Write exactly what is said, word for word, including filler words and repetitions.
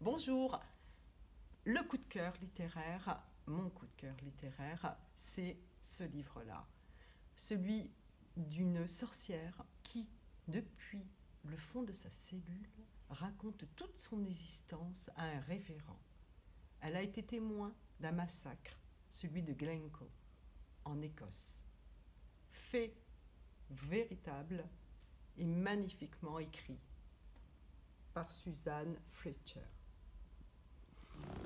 Bonjour. Le coup de cœur littéraire, mon coup de cœur littéraire, c'est ce livre-là. Celui d'une sorcière qui, depuis le fond de sa cellule, raconte toute son existence à un révérend. Elle a été témoin d'un massacre, celui de Glencoe, en Écosse. Fait véritable et magnifiquement écrit par Suzanne Fletcher.